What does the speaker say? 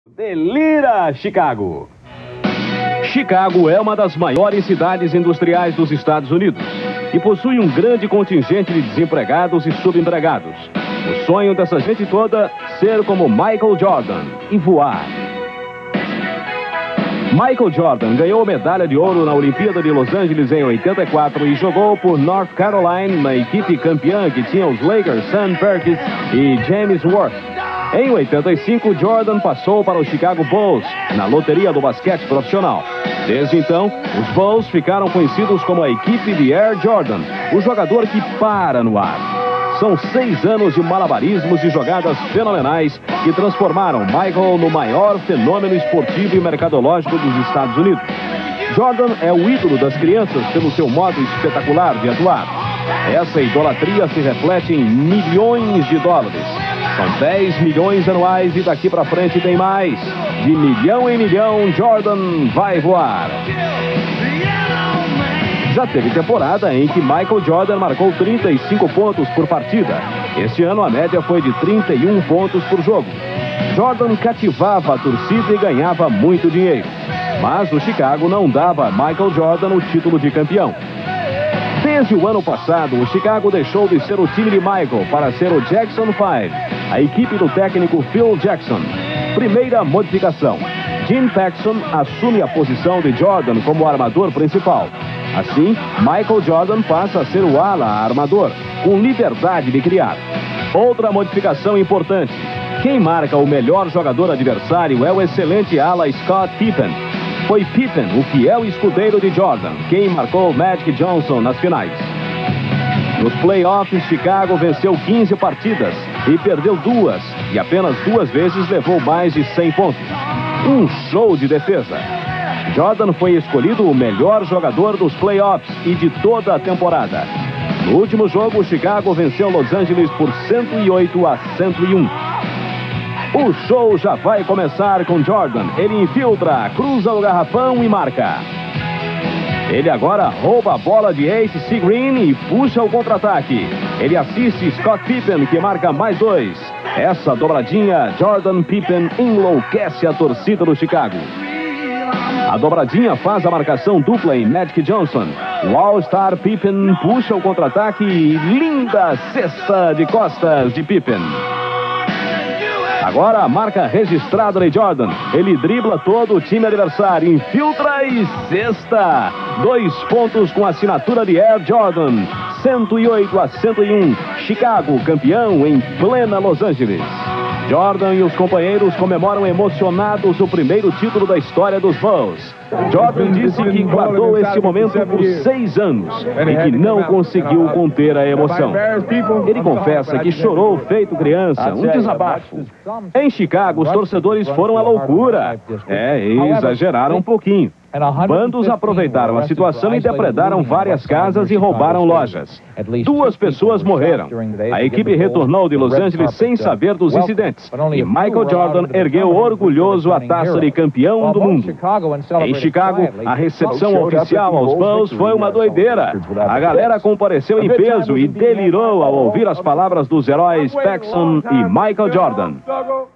Delira Chicago! Chicago é uma das maiores cidades industriais dos Estados Unidos e possui um grande contingente de desempregados e subempregados. O sonho dessa gente toda ser como Michael Jordan e voar. Michael Jordan ganhou medalha de ouro na Olimpíada de Los Angeles em 84 e jogou por North Carolina na equipe campeã que tinha os Lakers, Sam Perkins e James Worth. Em 85, Jordan passou para o Chicago Bulls, na loteria do basquete profissional. Desde então, os Bulls ficaram conhecidos como a equipe de Air Jordan, o jogador que para no ar. São 6 anos de malabarismos e jogadas fenomenais que transformaram Michael no maior fenômeno esportivo e mercadológico dos Estados Unidos. Jordan é o ídolo das crianças pelo seu modo espetacular de atuar. Essa idolatria se reflete em milhões de dólares. São 10 milhões anuais e daqui pra frente tem mais. De milhão em milhão, Jordan vai voar. Já teve temporada em que Michael Jordan marcou 35 pontos por partida. Este ano a média foi de 31 pontos por jogo. Jordan cativava a torcida e ganhava muito dinheiro. Mas o Chicago não dava a Michael Jordan o título de campeão. Desde o ano passado, o Chicago deixou de ser o time de Michael para ser o Jackson 5, a equipe do técnico Phil Jackson. Primeira modificação: Jim Paxson assume a posição de Jordan como armador principal. Assim, Michael Jordan passa a ser o ala armador, com liberdade de criar. Outra modificação importante: quem marca o melhor jogador adversário é o excelente ala Scott Pippen. Foi Pippen, o fiel escudeiro de Jordan, quem marcou Magic Johnson nas finais. Nos playoffs, Chicago venceu 15 partidas e perdeu 2, e apenas 2 vezes levou mais de 100 pontos. Um show de defesa. Jordan foi escolhido o melhor jogador dos playoffs e de toda a temporada. No último jogo, Chicago venceu Los Angeles por 108-101. O show já vai começar com Jordan. Ele infiltra, cruza o garrafão e marca. Ele agora rouba a bola de A.C. Green e puxa o contra-ataque. Ele assiste Scott Pippen, que marca mais 2. Essa dobradinha, Jordan Pippen, enlouquece a torcida do Chicago. A dobradinha faz a marcação dupla em Magic Johnson. O All-Star Pippen puxa o contra-ataque e linda cesta de costas de Pippen. Agora a marca registrada de Jordan. Ele dribla todo o time adversário, infiltra e cesta. 2 pontos com a assinatura de Air Jordan. 108-101. Chicago campeão em plena Los Angeles. Jordan e os companheiros comemoram emocionados o primeiro título da história dos Bulls. Jordan disse que guardou esse momento por 6 anos e que não conseguiu conter a emoção. Ele confessa que chorou feito criança, um desabafo. Em Chicago, os torcedores foram à loucura. Exageraram um pouquinho. Bandos aproveitaram a situação e depredaram várias casas e roubaram lojas. 2 pessoas morreram. A equipe retornou de Los Angeles sem saber dos incidentes. E Michael Jordan ergueu orgulhoso a taça de campeão do mundo. Em Chicago, a recepção oficial aos Bulls foi uma doideira. A galera compareceu em peso e delirou ao ouvir as palavras dos heróis Paxson e Michael Jordan.